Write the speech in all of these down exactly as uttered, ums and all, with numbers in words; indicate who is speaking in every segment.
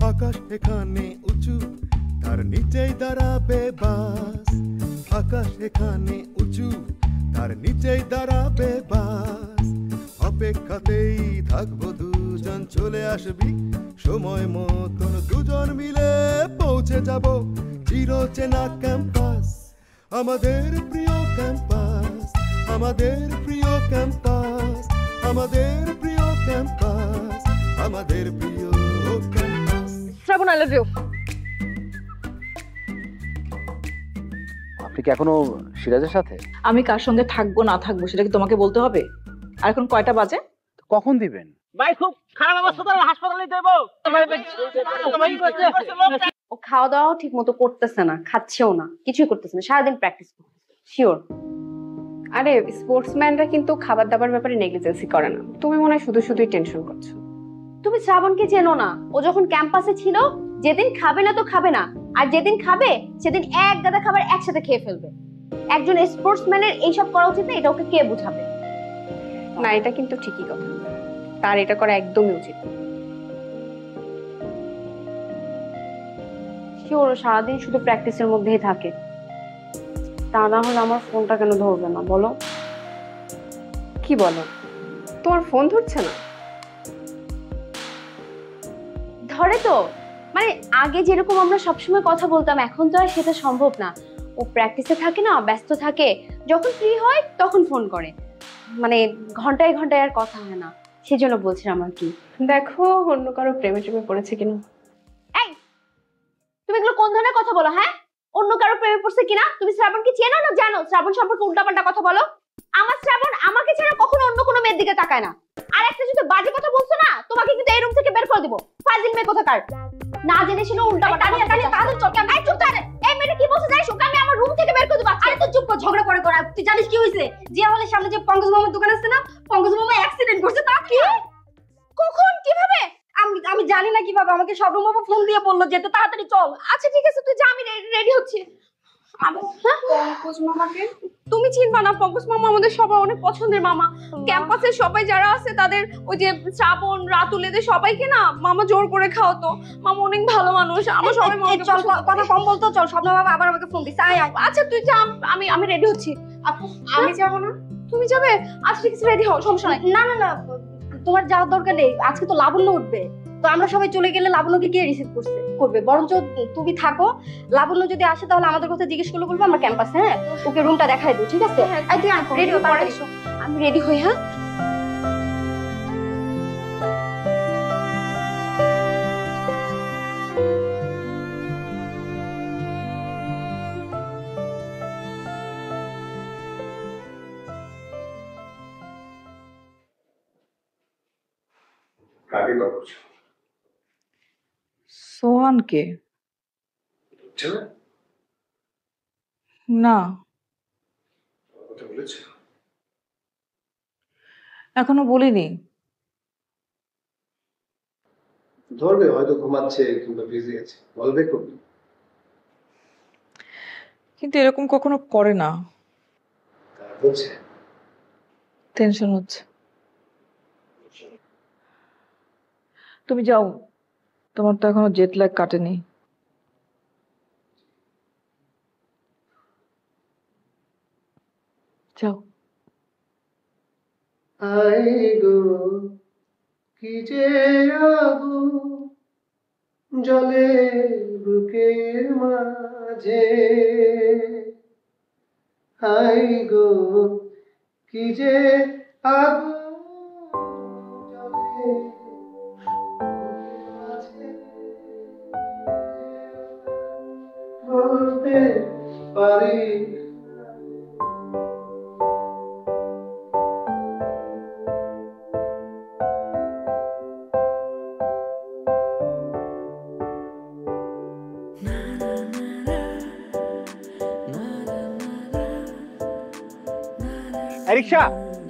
Speaker 1: আকাশ এখানে উঁচু, তার নিচেই দাঁড়াবে বাস। আকাশ এখানে উঁচু, তার নিচেই দাঁড়াবে বাস। অপেক্ষাতেই থাকবো দুজন, চলে আসবি সময় মতন, দুজন মিলে পৌঁছে যাব চিরচেনা ক্যাম্পাস। আমাদের প্রিয় ক্যাম্পাস, আমাদের প্রিয় ক্যাম্পাস, আমাদের প্রিয় ক্যাম্পাস, আমাদের প্রিয় campus.
Speaker 2: Shrabon, I love you.
Speaker 3: আপনি কি এখনো সিরাজের সাথে?
Speaker 2: আমি কার সঙ্গে থাকবো না থাকবো সেটা কি তোমাকে বলতে হবে? আর এখন কয়টা বাজে?
Speaker 3: কখন দিবেন?
Speaker 4: ভাই খুব খারাপ অবস্থা, তো হাসপাতালে নিতে দেবো।
Speaker 5: ও খাওয়া দাওয়াও ঠিক মতো করতেছে না, খাচ্ছেও না, কিছুই করতেছে না, সারাদিন প্র্যাকটিস করতেছে। শিওর। আরে স্পোর্টসম্যানরা কিন্তু খাবার দাবার ব্যাপারে নেগলিজেন্সি করে না। তুমি মনে হয় শুধু শুধুই টেনশন করছো। তুমি শ্রাবণকে চেনো না? ও যখন ক্যাম্পাসে ছিল, যেদিন খাবে না তো খাবে না, আর যেদিন খাবে সেদিন এক গাদা খাবার একসাথে খেয়ে ফেলবে। একজন স্পোর্টসম্যানের এইসব করা উচিত না, এটা ওকে কে বুঝাবে? না, এটা কিন্তু ঠিকই কথা, তার এটা করা একদমই উচিত। শিওর সারাদিন শুধু প্র্যাকটিসের মধ্যেই থাকে। তা না হলে আমার ফোনটা কেন ধরবে না বলো? কি বলো, তোমার ফোন ধরছে না? ধরে তো, মানে আগে যেরকম আমরা সবসময় কথা বলতাম, এখন তো আর সেটা সম্ভব না। ও প্র্যাকটিসে থাকে না, ব্যস্ত থাকে, যখন ফ্রি হয় তখন ফোন করে, মানে ঘন্টায় ঘন্টায় আর কথা হয় না। সেজন্য বলছিলাম আর কি। দেখো অন্য কারো প্রেমে প্রেমে পড়েছে কিনা। এই তুমি এগুলো কোন ধরনের কথা বলো? হ্যাঁ, অন্য কারো প্রেমে পড়ছে কিনা? তুমি শ্রাবণকে চেনো না জানো? শ্রাবণ সম্পর্কে উল্টাপাল্টা কথা বলো। আমার শ্রাবণ আমাকে ছাড়া কখনো অন্য কোনো মেয়ের দিকে তাকায় না। আর একটা যদি বাজে কথা বলছো না, তোমাকে কিন্তু এই রুম থেকে বের করে দিব। ফাজিল মেয়ে কোথাকার, না জেনে শুনে উল্টাপাল্টা কথা বলছো। তাহলে চল কেন? এই চুপ থাক। এই মেয়েটা কি বলছে জানিস? ওকে আমি আমার রুম থেকে বের করে দিব। আরে তুই চুপ কর, ঝগড়া করে কর। তুই জানিস কি হইছে? জিয়া হলের সামনে যে পঙ্কজ মামার দোকান আছে না, পঙ্কজ মামা অ্যাক্সিডেন্ট করছে। তা কি? কখন, কিভাবে? আমি আমি জানি না কিভাবে, আমাকে সবরুম বাবা ফোন দিয়ে বললো যেতে, তাড়াতাড়ি চল। আচ্ছা ঠিক আছে, তুই যা, আমি রেডি হচ্ছি। পঙ্কজ মামাকে তুমি চিনবা না? পঙ্কজ মামা আমাদের সবার অনেক পছন্দের মামা। ক্যাম্পাসে সবাই যারা আছে তাদের, ওই যে শ্রাবণ, রাতুল, এদের সবাইকে না মামা জোর করে খাওয়াতো। মামা অনেক ভালো মানুষ। আমার সবাই চল, কথা কম বলতো, চল। স্বপ্ন বাবা আবার আমাকে ফোন দিচ্ছে। আয় আয়। আচ্ছা তুই যা, আমি আমি রেডি হচ্ছি। আমি যাবো না? তুমি যাবে? আচ্ছা ঠিক আছে, রেডি হও, সমস্যা নাই। না না না, তোমার যাওয়ার দরকার নেই। আজকে তো লাবণ্য উঠবে, তো আমরা সবাই চলে গেলে লাবণ্যকে কে রিসিভ করছে করবে? বরঞ্চ তুমি থাকো, লাবণ্য যদি আসে তাহলে আমাদের কথা জিজ্ঞেস করলে বলবো আমরা ক্যাম্পাসে। হ্যাঁ, ওকে রুমটা দেখাই দিও, ঠিক আছে? রেডি হও, আমি রেডি হই। হ্যাঁ,
Speaker 6: কাকে কল করছো?
Speaker 2: সোহানকে। না,
Speaker 6: কথা বলেছো?
Speaker 2: এখনো বলিনি।
Speaker 6: ধরবে, হয়তো ঘুমাচ্ছে কিংবা বিজি আছে, বলবে করবে।
Speaker 2: কিন্তু এরকম কখনো করে না।
Speaker 6: বলছে
Speaker 2: টেনশন হচ্ছে। তুমি যাও, তোমার তো এখনো জেট ল্যাগ কাটেনি। যাও।
Speaker 6: আই গো কি যে আগুন জ্বলে বুকের মাঝে, আই গো কি যে আগুন জ্বলে বলতে পারি।
Speaker 3: রিক্সা,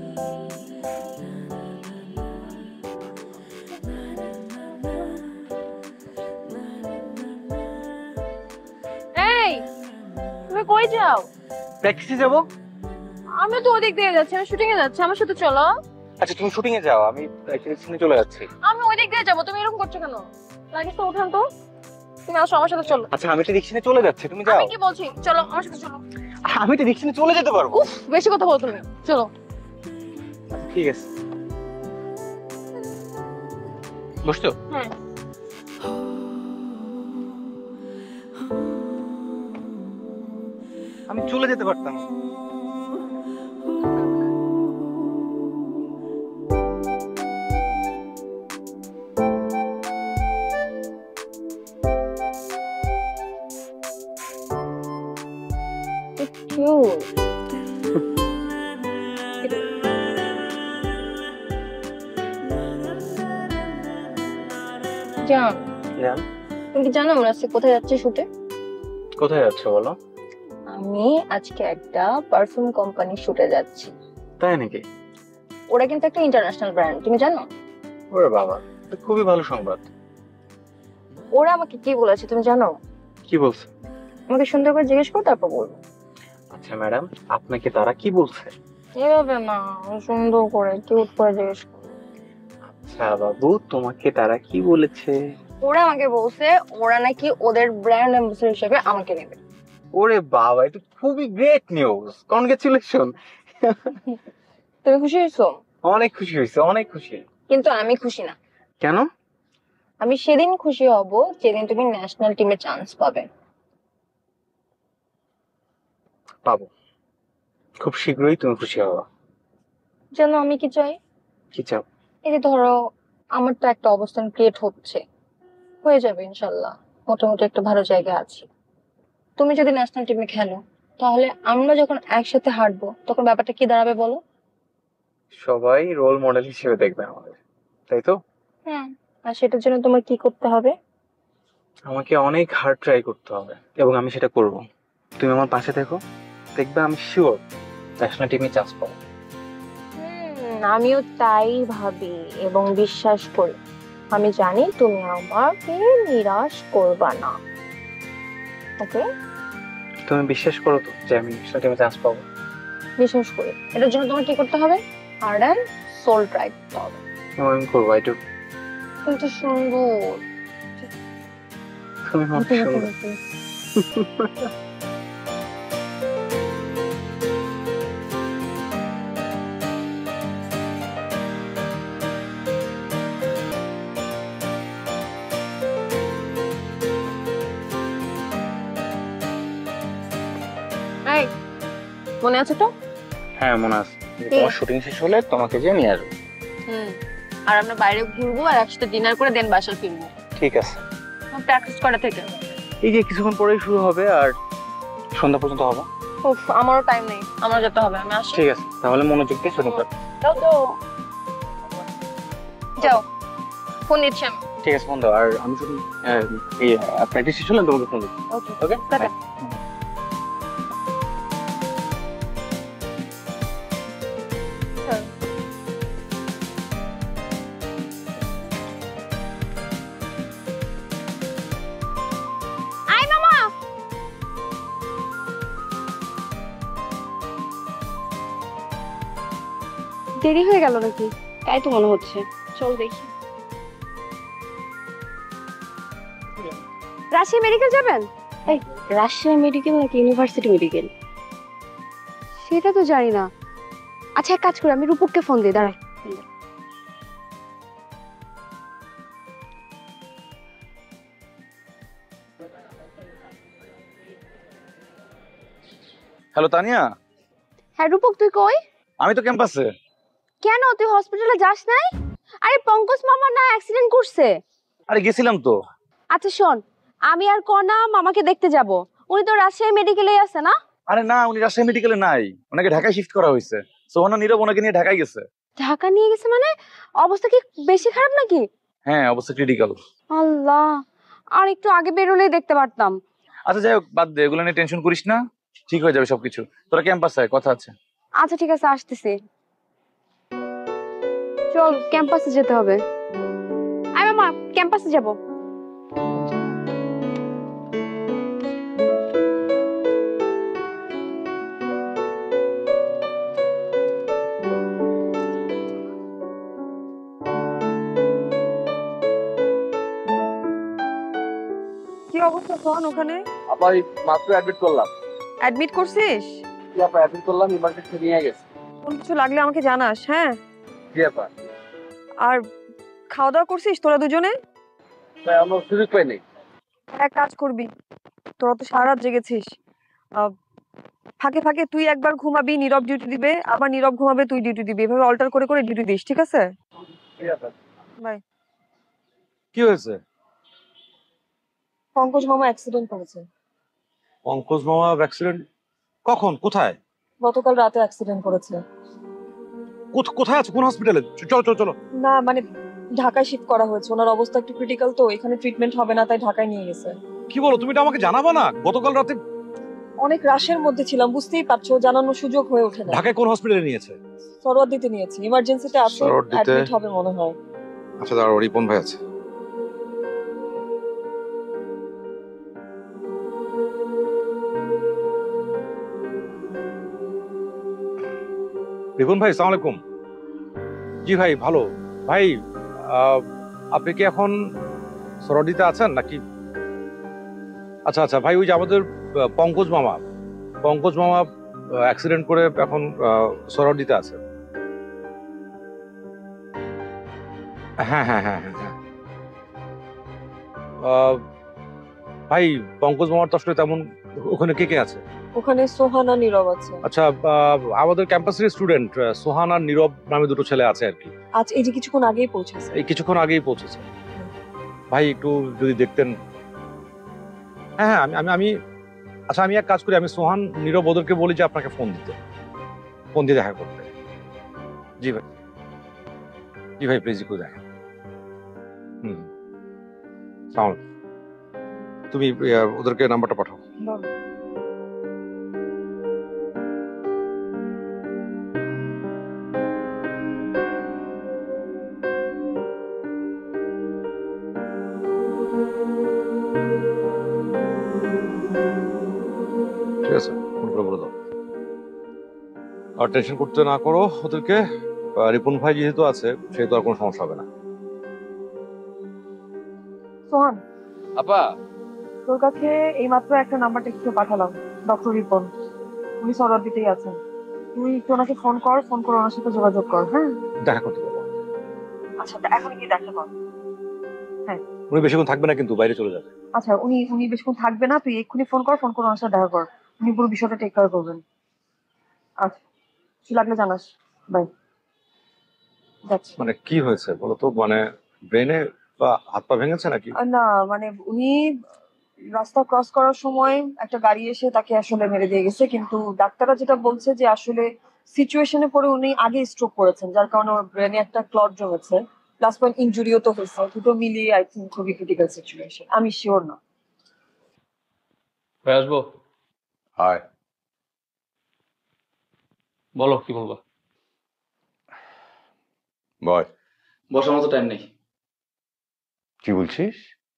Speaker 5: এই তুমি কই যাও?
Speaker 3: প্র্যাকটিসে যাবো।
Speaker 5: আমি তো ওদিক দিয়ে যাচ্ছি, আমি শুটিং এ যাচ্ছি, আমার সাথে চলো।
Speaker 3: আচ্ছা তুমি শুটিং এ যাও, আমি প্র্যাকটিসে চলে যাচ্ছি।
Speaker 5: আমি ওদিক দিয়ে
Speaker 2: নিয়ে যাবো, তুমি এরকম করছো কেন? লাগেজ তো উঠান তো। তুমি আসো আমার সাথে চলো।
Speaker 3: আচ্ছা আমি তো রিক্সা নিয়ে চলে যাচ্ছি, তুমি যাও।
Speaker 2: আমি কি বলছি, চলো আমার সাথে চলো।
Speaker 3: আমি তো রিক্সা নিয়ে চলে যেতে পারবো।
Speaker 2: উফ, বেশি কথা বলো তুমি, চলো।
Speaker 3: ঠিক আছে, বসছো?
Speaker 2: হ্যাঁ।
Speaker 3: আমি চলে যেতে পারতাম।
Speaker 2: জান,
Speaker 3: জান,
Speaker 2: তুমি কি জানো আমরা আজকে কোথায় যাচ্ছি শুটে?
Speaker 3: কোথায় যাচ্ছ বলো?
Speaker 2: আমি আজকে একটা পারফিউম কোম্পানির শুটে যাচ্ছি।
Speaker 3: তাই নাকি?
Speaker 2: ওরা কিন্তু একটা ইন্টারন্যাশনাল ব্র্যান্ড, তুমি জানো?
Speaker 3: ওরে বাবা, এটা খুবই ভালো সংবাদ।
Speaker 2: ওরা আমাকে কি বলেছে তুমি জানো?
Speaker 3: কি বলছে?
Speaker 2: আমাকে সুন্দর করে জিজ্ঞেস করো তারপর বলবো।
Speaker 3: আচ্ছা ম্যাডাম, আপনাকে তারা কি বলছে?
Speaker 2: এভাবে না, সুন্দর করে কিউট করে জিজ্ঞেস করো।
Speaker 3: আচ্ছা বাবু, তোমাকে তারা কি বলেছে?
Speaker 2: ওরা আমাকে বলছে ওরা নাকি ওদের ব্র্যান্ড অ্যাম্বাসেডর হিসেবে আমাকে নেবে।
Speaker 3: ওরে বাবা, এটা খুবই গ্রেট নিউজ, কনগ্রাচুলেশন।
Speaker 2: তুমি খুশি হয়েছো?
Speaker 3: অনেক খুশি হয়েছে, অনেক খুশি।
Speaker 2: কিন্তু আমি খুশি না।
Speaker 3: কেন?
Speaker 2: আমি সেদিন খুশি হব যেদিন তুমি ন্যাশনাল টিমে চান্স পাবে।
Speaker 3: পাবো, খুব শীঘ্রই তুমি খুশি হবা।
Speaker 2: জানো আমি কি চাই?
Speaker 3: কি চাও?
Speaker 2: এই যে ধরো আমার তো একটা অবস্থান ক্রিয়েট হচ্ছে, হয়ে যাবে ইনশাল্লাহ, মোটামুটি একটা ভালো জায়গায় আছি। তুমি যদি ন্যাশনাল টিমে খেলো তাহলে আমরা যখন একসাথে হাঁটবো তখন ব্যাপারটা কি দাঁড়াবে বলো?
Speaker 3: সবাই রোল মডেল হিসেবে দেখবে আমাদের, তাই তো?
Speaker 2: হ্যাঁ, আর সেটার জন্য তোমার কি করতে হবে?
Speaker 3: আমাকে অনেক হার্ড ট্রাই করতে হবে এবং আমি সেটা করব। তুমি আমার পাশে দেখো, দেখবে আমি শিওর ন্যাশনাল টিমে চান্স পাবো।
Speaker 2: হুম, আমিও তাই ভাবি এবং বিশ্বাস করি। আমি জানি তুমি আমাকে নিরাশ করবা না। ওকে,
Speaker 3: তুমি বিশ্বাস করো তো যে আমি ন্যাশনাল টিমে চান্স পাবো?
Speaker 2: বিশ্বাস করি। এটার জন্য তোমার কি করতে হবে? হার্ড অ্যান্ড সোল ট্রাই করতে হবে।
Speaker 3: এবং আমি করবো, আই ডু।
Speaker 2: তুমি তো সুন্দর।
Speaker 3: তুমি আমার সুন্দর।
Speaker 2: এই, মনে আছে তো?
Speaker 3: হ্যাঁ মনে আছে, তোমার শুটিং শেষ হলে তোমাকে যে নিয়ে আসবো।
Speaker 2: হুম, আর আমরা বাইরে ঘুরবো আর একসাথে ডিনার করে দেন বাসায় ফিরবো।
Speaker 3: ঠিক আছে।
Speaker 2: প্র্যাকটিস করা থেকে
Speaker 3: এই যে কিছুক্ষণ পরেই শুরু হবে আর সন্ধ্যা পর্যন্ত হবে।
Speaker 2: উফ, আমারও টাইম নেই, আমার যেতে হবে। আমি আসি।
Speaker 3: ঠিক আছে, তাহলে মনোযোগ দিয়ে শুটিং করো।
Speaker 2: যাও তো, যাও, ফোন দিচ্ছি আমি।
Speaker 3: ঠিক আছে, ফোন দাও। আর আমি শুধু এই প্র্যাকটিস শেষ হলে তোমাকে ফোন দিচ্ছি।
Speaker 2: ওকে
Speaker 3: ওকে,
Speaker 2: টাটা।
Speaker 5: আই মামা, দেরি হয়ে গেল নাকি? তাই তো মনে হচ্ছে। চল দেখি। রাজশাহী মেডিকেল যাবেন? এই রাজশাহী মেডিকেল নাকি ইউনিভার্সিটি মেডিকেল সেটা তো জানি না। আচ্ছা এক কাজ করি, আমি রূপককে ফোন দিই, দাঁড়াই।
Speaker 7: হ্যালো তানিয়া,
Speaker 5: হ্যাঁ রূপক, তুই কই?
Speaker 7: আমি তো ক্যাম্পাসে।
Speaker 5: কেন তুই হসপিটালে যাস নাই? আরে পঙ্কজ মামা না অ্যাক্সিডেন্ট করছে।
Speaker 7: আরে গেছিলাম তো।
Speaker 5: আচ্ছা শোন, আমি আর কনা মামাকে দেখতে যাব। উনি তো রাজশাহী মেডিকেলে আছে না?
Speaker 7: আরে না, উনি রাজশাহী মেডিকেলে নাই, ওনাকে ঢাকায় শিফট করা হয়েছে। সোহানা নীরব ওনাকে নিয়ে ঢাকায় গেছে।
Speaker 5: ঢাকা নিয়ে গেছে মানে? অবস্থা কি বেশি খারাপ নাকি?
Speaker 7: হ্যাঁ, অবস্থা ক্রিটিক্যাল।
Speaker 5: আল্লাহ, আর একটু আগে বেরোলেই দেখতে পারতাম।
Speaker 7: আচ্ছা যাই হোক, বাদ দে, এগুলো নিয়ে টেনশন করিস না, ঠিক হয়ে যাবে সবকিছু। তোরা ক্যাম্পাসে আয়, কথা আছে।
Speaker 5: আচ্ছা ঠিক আছে, আসতেছি। চল ক্যাম্পাসে যেতে হবে। আয় মামা, ক্যাম্পাসে যাব।
Speaker 2: কি অবস্থা সোহান ওখানে?
Speaker 7: আপা মাত্র অ্যাডমিট করলাম।
Speaker 2: অ্যাডমিট করছিস?
Speaker 7: জি আপা, অ্যাডমিট করলাম, ইমার্জেন্সি নিয়ে গেছে।
Speaker 2: কোন কিছু লাগলে আমাকে জানাস, হ্যাঁ?
Speaker 7: জি আপা।
Speaker 2: আর খাওয়া দাওয়া করছিস তোরা দুজনে?
Speaker 7: তাই আমরা সুযোগ পাই নাই।
Speaker 2: এক কাজ করবি, তোরা তো সারা রাত জেগেছিস, ফাঁকে ফাঁকে তুই একবার ঘুমাবি, নীরব ডিউটি দিবে, আবার নীরব ঘুমাবে, তুই ডিউটি দিবি, এভাবে অল্টার করে করে ডিউটি দিস, ঠিক আছে? বাই।
Speaker 8: কি হয়েছে?
Speaker 2: পঙ্কজ মামা অ্যাক্সিডেন্ট করেছে।
Speaker 8: পঙ্কজ মামা অ্যাক্সিডেন্ট? কখন, কোথায়?
Speaker 2: গতকাল রাতে অ্যাক্সিডেন্ট করেছে।
Speaker 8: কোথায় আছে, কোন হসপিটালে? চলো চলো চলো।
Speaker 2: না মানে ঢাকায় শিফট করা হয়েছে, ওনার অবস্থা একটু ক্রিটিক্যাল, তো এখানে ট্রিটমেন্ট হবে না, তাই ঢাকায় নিয়ে গেছে।
Speaker 8: কি বলো, তুমি এটা আমাকে জানাবা না? গতকাল রাতে
Speaker 2: অনেক রাশের মধ্যে ছিলাম, বুঝতেই পারছো, জানানোর সুযোগ হয়ে ওঠে না।
Speaker 8: ঢাকায় কোন হসপিটালে নিয়েছে?
Speaker 2: সরোয়ারদিতে নিয়েছি, ইমার্জেন্সিতে আছে, অ্যাডমিট হবে মনে হয়।
Speaker 8: আচ্ছা দাঁড়াও, রিপন ভাই আছে। রিপন ভাই, আসসালামু আলাইকুম। জি ভাই, ভালো। ভাই আপনি কি এখন সরোয়ারদিতে আছেন নাকি? আচ্ছা আচ্ছা ভাই, ওই যে আমাদের পঙ্কজ মামা পঙ্কজ মামা অ্যাক্সিডেন্ট করে এখন সরোয়ারদিতে আছে। হ্যাঁ হ্যাঁ হ্যাঁ হ্যাঁ হ্যাঁ ভাই, পঙ্কজ মামার তো আসলে তেমন, ওখানে কে কে আছে?
Speaker 2: ওখানে সোহানা, নীরব আছে।
Speaker 8: আচ্ছা, আমাদের ক্যাম্পাসের স্টুডেন্ট সোহান আর নীরব নামে দুটো ছেলে আছে আর কি।
Speaker 2: আজ এই যে কিছুক্ষণ আগেই পৌঁছেছে।
Speaker 8: এই কিছুক্ষণ আগেই পৌঁছেছে। ভাই একটু যদি দেখতেন। হ্যাঁ হ্যাঁ আমি আমি আচ্ছা আমি এক কাজ করি, আমি সোহান নীরব ওদেরকে বলি যে আপনাকে ফোন দিতে, ফোন দিয়ে দেখা করতে। জি ভাই, জি ভাই প্লিজ একটু দেখা। হুম, তুমি ওদেরকে নাম্বারটা পাঠাও। ঠিক আছে, ফোন করে বলে দাও। আর টেনশন করতে না করো ওদেরকে। রিপন ভাই যেহেতু আছে সেহেতু আর কোনো সমস্যা হবে না।
Speaker 2: সোহান
Speaker 7: আপা,
Speaker 2: তোর কাছে এইমাত্র একটা নাম্বার টেক্সট পাঠালাম, ডক্টর রিপন, উনি সরোয়ারদিতেই আছেন। তুই একটু ওনাকে ফোন কর, ফোন করে ওনার সাথে যোগাযোগ কর। হ্যাঁ,
Speaker 8: দেখা করতে পারবো।
Speaker 2: আচ্ছা এখন কি দেখা কর। হ্যাঁ,
Speaker 8: উনি বেশিক্ষণ থাকবে না কিন্তু, বাইরে চলে যাবে।
Speaker 2: আচ্ছা উনি উনি বেশিক্ষণ থাকবে না, তুই এক্ষুনি ফোন কর, ফোন করে ওনার সাথে দেখা কর, উনি পুরো বিষয়টা টেক কেয়ার করবেন। আচ্ছা, কি লাগলে জানাস। বাই।
Speaker 8: মানে কি হয়েছে বলো তো, মানে ব্রেনে বা হাত পা ভেঙেছে নাকি?
Speaker 2: না মানে উনি রাস্তা ক্রস করার সময় একটা গাড়ি এসে তাকে আসলে মেরে দিয়ে গেছে, কিন্তু ডাক্তাররা যেটা বলছে যে আসলে সিচুয়েশনে পড়ে উনি আগে স্ট্রোক করেছেন, যার কারণে ওর ব্রেনে একটা ক্লট জমেছে, প্লাস পয়েন্ট ইনজুরিও তো হয়েছে, দুটো মিলিয়ে আই থিঙ্ক খুবই ক্রিটিক্যাল সিচুয়েশন। আমি শিওর না।
Speaker 9: ভাই আসবো?
Speaker 7: হাই,
Speaker 9: বলো কি বলবো।
Speaker 7: বয়।
Speaker 9: বসার মতো টাইম নেই।
Speaker 7: কি বলছিস?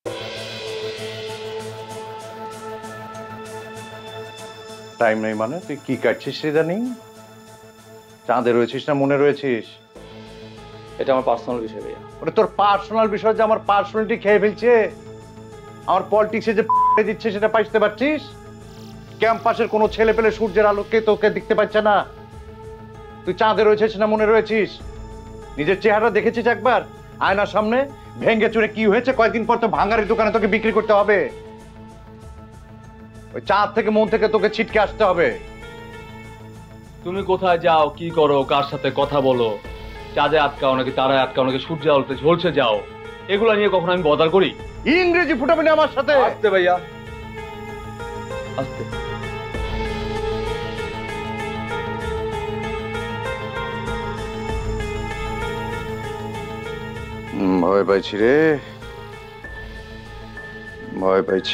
Speaker 7: টাইম নেই মানে তুই কি কাটছিস রে জানি? চাঁদে রয়েছিস না মনে রয়েছিস?
Speaker 9: এটা আমার পার্সোনাল বিষয় ভাইয়া।
Speaker 7: ওটা তোর পার্সোনাল বিষয় যে আমার পার্সোনালিটি খেয়ে ফেলছে, আমার পলিটিক্সে যে দিচ্ছে সেটা পাইতে পারছিস? ক্যাম্পাসের কোনো ছেলে পেলে সূর্যের আলোকে তোকে দেখতে পাচ্ছে না। তুই চাঁদে রয়েছিস না মনে রয়েছিস? নিজের চেহারা দেখেছিস একবার আয়নার সামনে? ভেঙে চুরে কি হয়েছে, কয়েকদিন পর তো ভাঙারের দোকানে তোকে বিক্রি করতে হবে। ওই চাঁদ থেকে মন থেকে তোকে ছিটকে আসতে হবে।
Speaker 9: তুমি কোথায় যাও, কি করো, কার সাথে কথা বলো, চাঁদে আটকাও নাকি তারায় আটকাও নাকি সূর্য আলোতে ঝলসে যাও, এগুলা নিয়ে কখনো আমি বদার করি?
Speaker 7: ইংরেজি ফুটাবি না আমার সাথে।
Speaker 9: আসতে ভাইয়া, আসতে।
Speaker 7: ভয় পাইছি রে, ভয় পাইছি।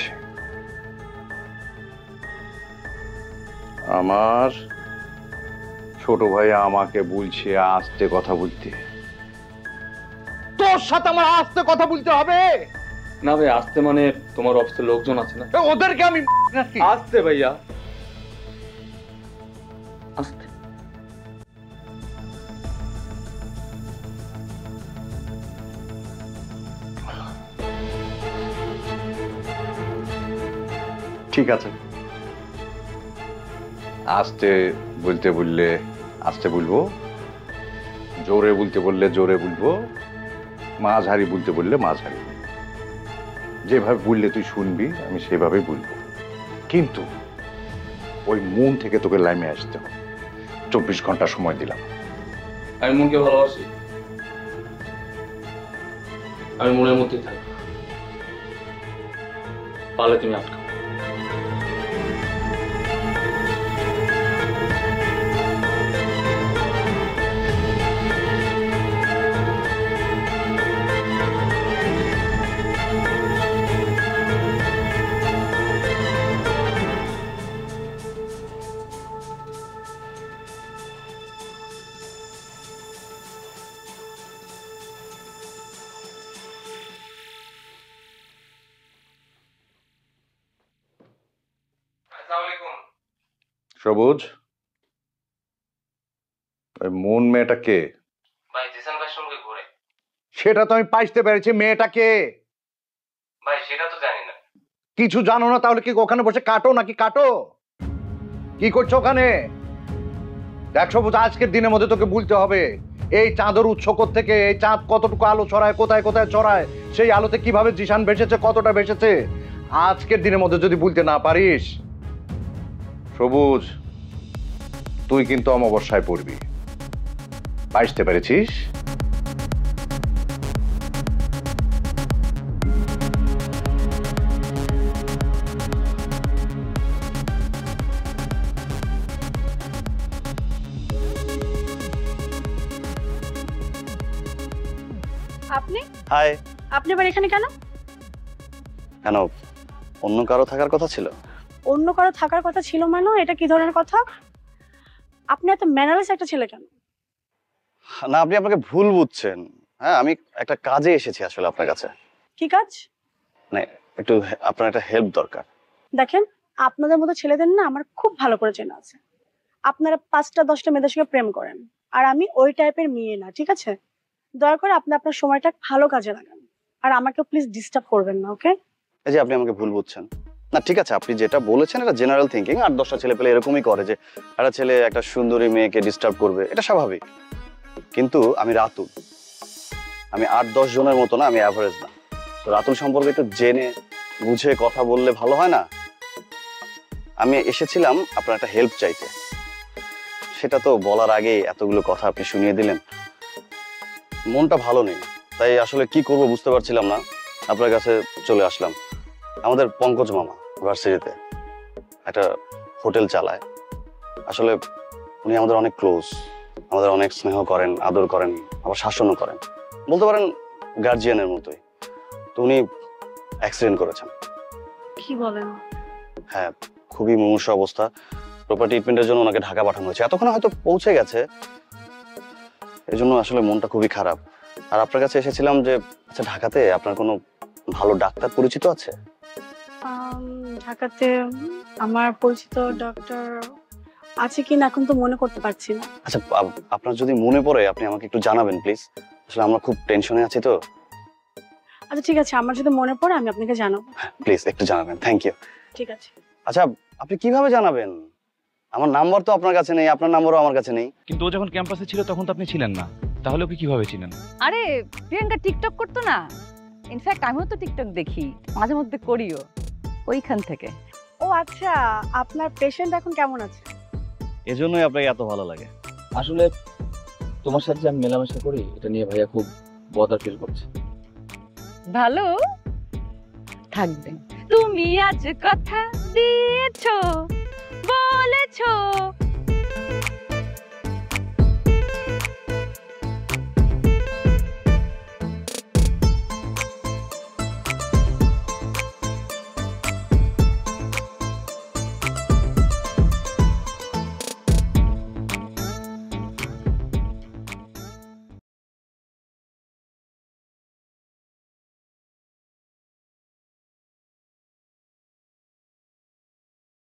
Speaker 7: আমার ছোট ভাই আমাকে বলছে আস্তে কথা বলতে। তোর সাথে আমার আস্তে কথা বলতে হবে
Speaker 9: না ভাই, আসতে মানে তোমার অফিসের লোকজন আছে না,
Speaker 7: ওদেরকে আমি
Speaker 9: আসতে ভাইয়া, আসতে।
Speaker 7: ঠিক আছে, আস্তে বলতে বললে আস্তে বলবো, জোরে বলতে বললে জোরে বলবো, মাঝারি বলতে বললে মাঝারি। যেভাবে বললে তুই শুনবি আমি সেভাবেই বলবো, কিন্তু ওই মন থেকে তোকে লাইমে আসতে হবে। চব্বিশ ঘন্টা সময় দিলাম।
Speaker 9: আমি মনকে ভালোবাসি, আমি মনের মধ্যে থাকি, পারলে তুমি আটকাও।
Speaker 7: সবুজ, ওই মন মেয়েটা কে?
Speaker 3: ভাই জিসান ভাইয়ের সঙ্গে ঘুরে।
Speaker 7: সেটা তো আমি পাইতে পেরেছি, মেয়েটা কে?
Speaker 3: ভাই সেটা তো জানি না।
Speaker 7: কিছু জানো না তাহলে কি ওখানে বসে কাটো নাকি কাটো? কি করছো ওখানে? দেখ সবুজ, আজকের দিনের মধ্যে তোকে বলতে হবে এই চাঁদের উৎস থেকে, এই চাঁদ কতটুকু আলো ছড়ায়, কোথায় কোথায় ছড়ায়, সেই আলোতে কিভাবে জিসান ভেসেছে, কতটা ভেসেছে, আজকের দিনের মধ্যে যদি বলতে না পারিস, সবুজ তুই কিন্তু অমাবস্যায় পড়বি। বুঝতে পেরেছিস?
Speaker 10: আপনি
Speaker 11: হাই।
Speaker 10: আপনি আবার এখানে কেন?
Speaker 11: কেন, অন্য কারো থাকার কথা ছিল?
Speaker 10: অন্য কারো থাকার কথা ছিল মানে এটা কি ধরনের কথা? আপনি এত ম্যানারলেস একটা ছেলে কেন?
Speaker 11: না, আপনি আপনাকে ভুল বুঝছেন। হ্যাঁ, আমি একটা কাজে এসেছি আসলে আপনার কাছে।
Speaker 10: কি কাজ?
Speaker 11: মানে একটু আপনার একটা হেল্প দরকার।
Speaker 10: দেখেন, আপনাদের মতো ছেলেদের না আমার খুব ভালো করে চেনা আছে। আপনারা পাঁচটা দশটা মেয়েদের সঙ্গে প্রেম করেন, আর আমি ওই টাইপের মেয়ে না, ঠিক আছে? দয়া করে আপনি আপনার সময়টা ভালো কাজে লাগান, আর আমাকে প্লিজ ডিস্টার্ব করবেন না, ওকে?
Speaker 11: এই যে আপনি আমাকে ভুল বুঝছেন। না ঠিক আছে, আপনি যেটা বলেছেন এটা জেনারেল থিঙ্কিং। আর দশটা ছেলে পেলে এরকমই করে যে একটা ছেলে একটা সুন্দরী মেয়েকে ডিস্টার্ব করবে, এটা স্বাভাবিক। কিন্তু আমি রাতুল, আমি আট দশ জনের মতো না, আমি অ্যাভারেজ না। তো রাতুল সম্পর্কে একটু জেনে বুঝে কথা বললে ভালো হয় না? আমি এসেছিলাম আপনার একটা হেল্প চাইতে, সেটা তো বলার আগেই এতগুলো কথা আপনি শুনিয়ে দিলেন। মনটা ভালো নেই, তাই আসলে কি করব বুঝতে পারছিলাম না, আপনার কাছে চলে আসলাম। আমাদের পঙ্কজ মামা ভার্সিটিতে একটা হোটেল চালায়। আসলে উনি আমাদের অনেক ক্লোজ, আমাদের অনেক স্নেহ করেন, আদর করেন, আবার শাসনও করেন, বলতে পারেন গার্জিয়ানের মতোই। তো উনি অ্যাক্সিডেন্ট করেছেন।
Speaker 10: কি বলেন?
Speaker 11: হ্যাঁ, খুবই মুমূর্ষু অবস্থা। প্রপার ট্রিটমেন্টের জন্য ওনাকে ঢাকা পাঠানো হয়েছে, এতক্ষণ হয়তো পৌঁছে গেছে। এই জন্য আসলে মনটা খুবই খারাপ। আর আপনার কাছে এসেছিলাম যে আচ্ছা ঢাকাতে আপনার কোনো ভালো ডাক্তার পরিচিত আছে?
Speaker 10: ঢাকাতে আমার পরিচিত ডক্টর আছে কিনা এখন তো মনে করতে পারছি না।
Speaker 11: আচ্ছা, আপনার যদি মনে পড়ে আপনি আমাকে একটু জানাবেন প্লিজ। আসলে আমরা খুব টেনশনে আছি তো।
Speaker 10: আচ্ছা ঠিক আছে, আমার যদি মনে পড়ে আমি আপনাকে জানাবো।
Speaker 11: প্লিজ একটু জানাবেন, থ্যাংক ইউ।
Speaker 10: ঠিক আছে।
Speaker 11: আচ্ছা, আপনি কিভাবে জানাবেন? আমার নাম্বার তো আপনার কাছে নেই, আপনার নাম্বারও আমার কাছে নেই।
Speaker 8: কিন্তু ও যখন ক্যাম্পাসে ছিল তখন তো আপনি ছিলেন না, তাহলে ওকে কিভাবে চিনেন?
Speaker 12: আরে প্রিয়াঙ্কা টিকটক করতো না, ইনফ্যাক্ট আমিও তো টিকটক দেখি, মাঝে মধ্যে করিও, ওইখান থেকে।
Speaker 10: ও আচ্ছা, আপনার পেশেন্ট এখন কেমন আছে?
Speaker 11: এজন্যই আপনাকে এত ভালো লাগে।
Speaker 9: আসলে তোমার সাথে যে আমি মেলামেশা করি এটা নিয়ে ভাইয়া খুব বদার ফিল করছে।
Speaker 12: ভালো থাকবেন। তুমি আজ কথা দিয়েছো, বলেছো